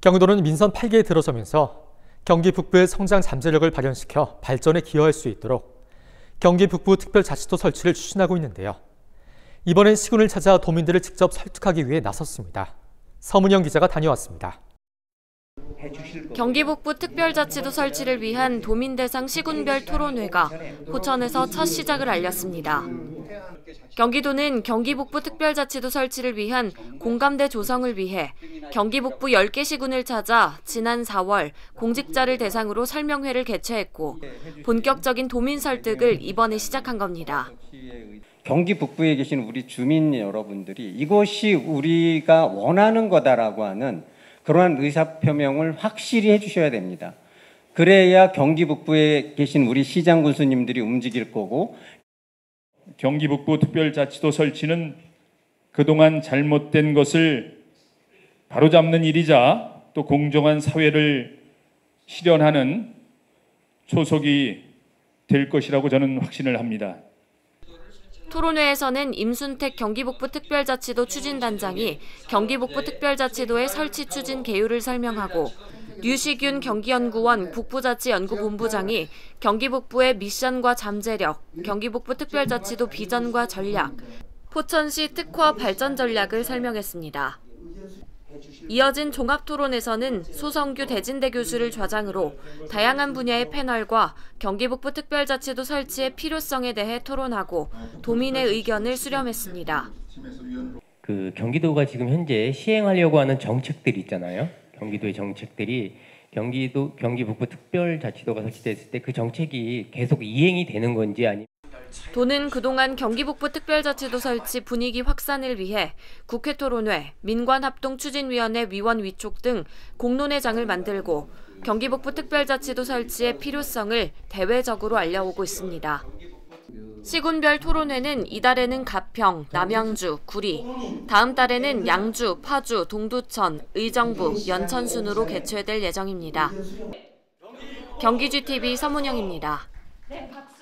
경기도는 민선 8기에 들어서면서 경기 북부의 성장 잠재력을 발현시켜 발전에 기여할 수 있도록 경기 북부 특별자치도 설치를 추진하고 있는데요. 이번엔 시군을 찾아 도민들을 직접 설득하기 위해 나섰습니다. 서문영 기자가 다녀왔습니다. 경기 북부 특별자치도 설치를 위한 도민 대상 시군별 토론회가 포천에서 첫 시작을 알렸습니다. 경기도는 경기 북부 특별자치도 설치를 위한 공감대 조성을 위해 경기 북부 10개 시군을 찾아 지난 4월 공직자를 대상으로 설명회를 개최했고 본격적인 도민 설득을 이번에 시작한 겁니다. 경기 북부에 계신 우리 주민 여러분들이 이것이 우리가 원하는 거다라고 하는 그러한 의사표명을 확실히 해주셔야 됩니다. 그래야 경기 북부에 계신 우리 시장 군수님들이 움직일 거고, 경기 북부 특별자치도 설치는 그동안 잘못된 것을 바로잡는 일이자 또 공정한 사회를 실현하는 초석이 될 것이라고 저는 확신을 합니다. 토론회에서는 임순택 경기북부 특별자치도 추진단장이 경기북부 특별자치도의 설치 추진 개요를 설명하고 류시균 경기연구원 북부자치연구본부장이 경기북부의 미션과 잠재력, 경기북부 특별자치도 비전과 전략, 포천시 특화 발전 전략을 설명했습니다. 이어진 종합토론에서는 소성규 대진대 교수를 좌장으로 다양한 분야의 패널과 경기북부 특별자치도 설치의 필요성에 대해 토론하고 도민의 의견을 수렴했습니다. 경기도가 지금 현재 시행하려고 하는 정책들이 있잖아요. 경기도의 정책들이 경기 북부 특별자치도가 설치됐을 때 그 정책이 계속 이행이 되는 건지 아니면 도는 그동안 경기북부 특별자치도 설치 분위기 확산을 위해 국회 토론회, 민관합동추진위원회 위원 위촉 등 공론회장을 만들고 경기북부 특별자치도 설치의 필요성을 대외적으로 알려오고 있습니다. 시군별 토론회는 이달에는 가평, 남양주, 구리, 다음 달에는 양주, 파주, 동두천, 의정부, 연천 순으로 개최될 예정입니다. 경기GTV 서문영입니다.